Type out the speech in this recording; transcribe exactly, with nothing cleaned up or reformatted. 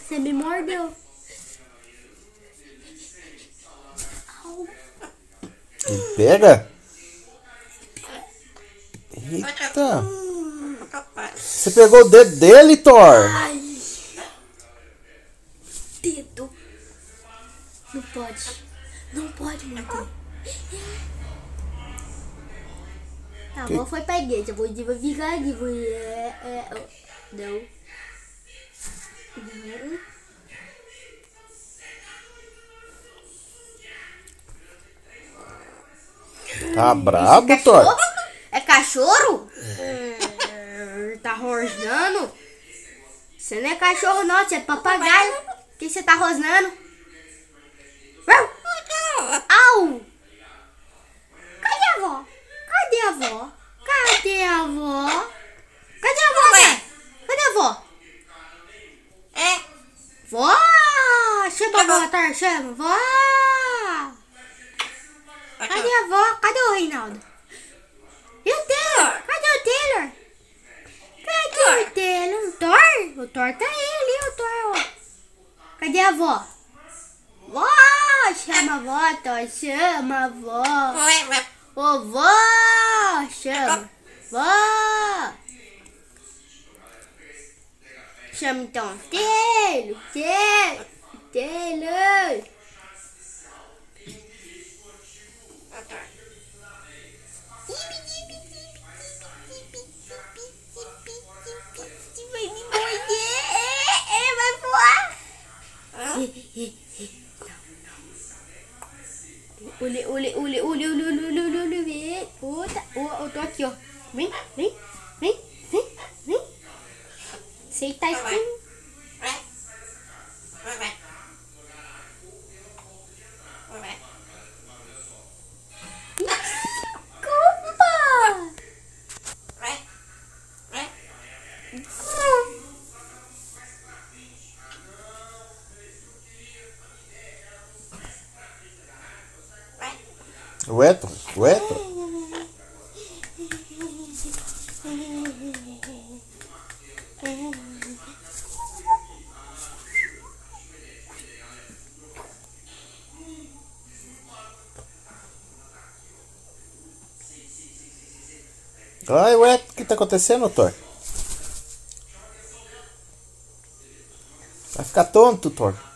Você me mordeu. Pega. Eita. Você pegou o dedo dele, Thor? Ai. Dedo. Não pode. Não pode morder. Tá, Que... bom, foi pra igreja. Vou ficar aqui. Vou... É, é, oh. Não. Não. Tá brabo, é Thor? É cachorro? É, tá rosnando? Você não é cachorro não, você é papagaio. O que você tá rosnando? Au! Cadê a avó? Cadê a avó? Cadê a avó? Cadê a avó, né? Cadê a avó? É? Vó! Chama a avó, Thor, chama. Vó! Cadê a avó? Cadê o Reinaldo? E o Taylor? Cadê o Taylor? Cadê o Taylor? O Thor? O Thor tá aí ali, o Thor, ó. Cadê a avó? Vó! Chama a avó, Thor. Chama a avó. Ô, vó! Chama. Vó! Chama então. Taylor! Taylor! Taylor! Vai me morder! Vai voar! Ule, ule, ule, ule, ule, ule, ule, ule, ule. Puta, eu tô aqui, ó. Vem, vem, vem, vem, vem. Você tá escuro. Ué, Thor? Ué, Thor? Ai, ué, o que tá acontecendo, Thor? Vai ficar tonto, Thor.